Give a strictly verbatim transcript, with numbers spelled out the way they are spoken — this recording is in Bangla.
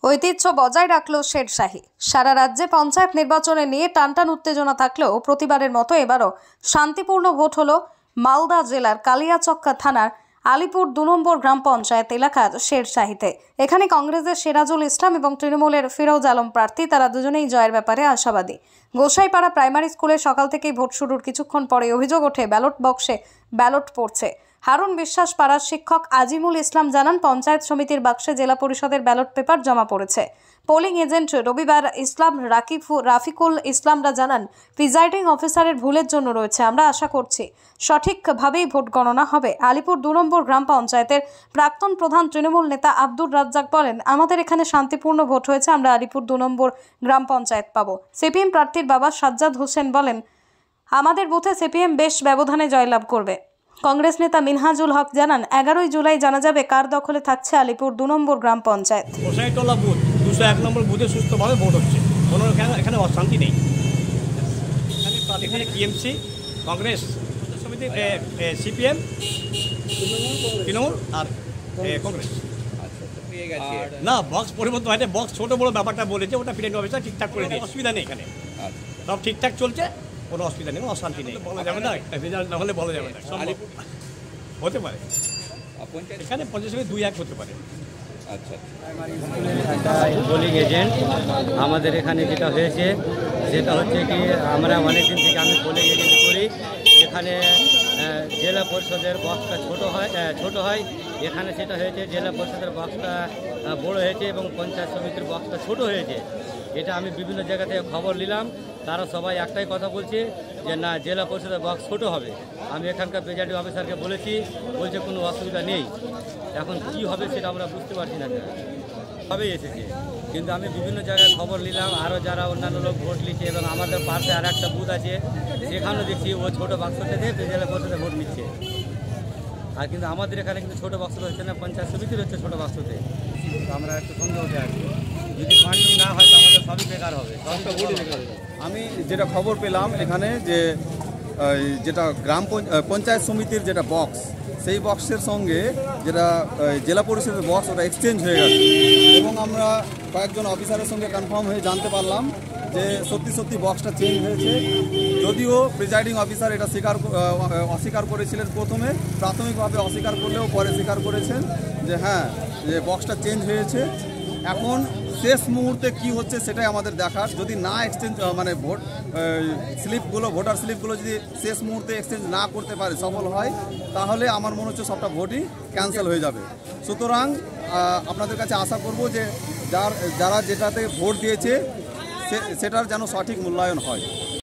ঐতিহ্য বজায় রাখল শেরশাহী। সারা রাজ্যে পঞ্চায়েত নির্বাচনে নিয়ে টানটান উত্তেজনা থাকলেও প্রতিবারের মতো এবারও শান্তিপূর্ণ ভোট হলো মালদা জেলার কালিয়াচক্কা থানার আলিপুর দু নম্বর গ্রাম পঞ্চায়েত এলাকার শেরশাহীতে। এখানে কংগ্রেসের সিরাজুল ইসলাম এবং তৃণমূলের ফিরোজ আলম প্রার্থী, তারা দুজনেই জয়ের ব্যাপারে আশাবাদী। গোসাইপাড়া প্রাইমারি স্কুলে সকাল থেকেই ভোট শুরুর কিছুক্ষণ পরে অভিযোগ ওঠে ব্যালট বক্সে ব্যালট পড়ছে। হারুন বিশ্বাস পাড়ার শিক্ষক আজিমুল ইসলাম জানান, পঞ্চায়েত সমিতির বাক্সে জেলা পরিষদের ব্যালট পেপার জমা পড়েছে। পোলিং এজেন্ট রবিবার ইসলাম রাকিফ রাফিকুল ইসলামরা জানান, প্রিজাইডিং অফিসারের ভুলের জন্য রয়েছে। আমরা আশা করছি সঠিকভাবেই ভোট গণনা হবে। আলিপুর দু নম্বর গ্রাম পঞ্চায়েতের প্রাক্তন প্রধান তৃণমূল নেতা আব্দুর রাজ্জাক বলেন, আমাদের এখানে শান্তিপূর্ণ ভোট হয়েছে, আমরা আলিপুর দু নম্বর গ্রাম পঞ্চায়েত পাবো। সিপিএম প্রার্থীর বাবা সাজ্জাদ হোসেন বলেন, আমাদের বুথে সিপিএম বেশ ব্যবধানে জয়লাভ করবে। কংগ্রেস নেতা মিনহাজুল হক জানান, এগারোই জুলাই জানা যাবে কার দখলে থাকছে আলিপুর দু নম্বর গ্রাম পঞ্চায়েত। গোসাইটোলা বুথ দুশো এক নম্বর বুথে সুস্থভাবে ভোট হচ্ছে, কোনো এখানে অশান্তি নেই। এখানে এখানে টিএমসি, কংগ্রেস সমিতি, সিপিএম, তৃণমূল আর কংগ্রেস। না, বক্স পরিবর্তন হয়নি, বক্স ছোটো বড়ো ব্যাপারটা বলেছে, ওটা প্রিজাইডিং অফিসার ঠিকঠাক করে দিয়ে অসুবিধা নেই। এখানে সব ঠিকঠাক চলছে, কোনো অসুবিধা নেই, কোনো অশান্তি নেই। বলা যাবে না, রেজাল্ট না হলে বলা যাবে না, হতে পারে। এখানে পঞ্চাশ থেকে দুই এক হতে পারে। আচ্ছা, একটা পোলিং এজেন্ট আমাদের এখানে যেটা হয়েছে সেটা হচ্ছে কি, আমরা অনেকদিন থেকে আমি পোলিং এজেন্ট করি। এখানে জেলা পরিষদের বক্সটা ছোট হয় ছোট হয় এখানে সেটা হয়েছে, জেলা পরিষদের বক্সটা বড় হয়েছে এবং পঞ্চায়েত সমিতির বক্সটা ছোট হয়েছে। এটা আমি বিভিন্ন জায়গা থেকে খবর নিলাম, তারা সবাই একটাই কথা বলছে যে না, জেলা পরিষদের বক্স ছোট হবে। আমি এখানকার প্রিজাইডিং অফিসারকে বলেছি, বলছে কোনো অসুবিধা নেই। এখন কি হবে সেটা আমরা বুঝতে পারছি না, সবই এসেছে। কিন্তু আমি বিভিন্ন জায়গায় খবর নিলাম, আরও যারা অন্যান্য লোক ভোট নিচ্ছে এবং আমাদের পাশে আর একটা বুথ আছে, সেখানেও দেখছি ও ছোটো বাক্সতে দিয়ে জেলা পরিষদে ভোট নিচ্ছে। আর কিন্তু আমাদের এখানে কিন্তু ছোটো বাক্স হচ্ছে না, পঞ্চায়েত সমিতির হচ্ছে ছোটো বাক্সতে। আমরা একটু সন্দেহতে আছি, যদি ফান্ডিং না হয় তো আমাদের সবই বেকার হবে, সবটা ভোটই বেকার হবে। আমি যেটা খবর পেলাম এখানে যে যেটা গ্রাম পঞ্চায়েত সমিতির যেটা বক্স, সেই বক্সের সঙ্গে যেটা জেলা পরিষদের বক্স, ওটা এক্সচেঞ্জ হয়ে গেছে এবং আমরা কয়েকজন অফিসারের সঙ্গে কনফার্ম হয়ে জানতে পারলাম যে সত্যি সত্যি বক্সটা চেঞ্জ হয়েছে। যদিও প্রিজাইডিং অফিসার এটা স্বীকার অস্বীকার করেছিলেন, প্রথমে প্রাথমিকভাবে অস্বীকার করলেও পরে স্বীকার করেছেন যে হ্যাঁ, যে বক্সটা চেঞ্জ হয়েছে। এখন শেষ মুহূর্তে কি হচ্ছে সেটাই আমাদের দেখার। যদি না এক্সচেঞ্জ মানে ভোট স্লিপগুলো ভোটার স্লিপগুলো যদি শেষ মুহূর্তে এক্সচেঞ্জ না করতে পারে, সফল হয়, তাহলে আমার মনে হচ্ছে সবটা ভোটই ক্যান্সেল হয়ে যাবে। সুতরাং আপনাদের কাছে আশা করব যে যার যারা যেটাতে ভোট দিয়েছে সেটার যেন সঠিক মূল্যায়ন হয়।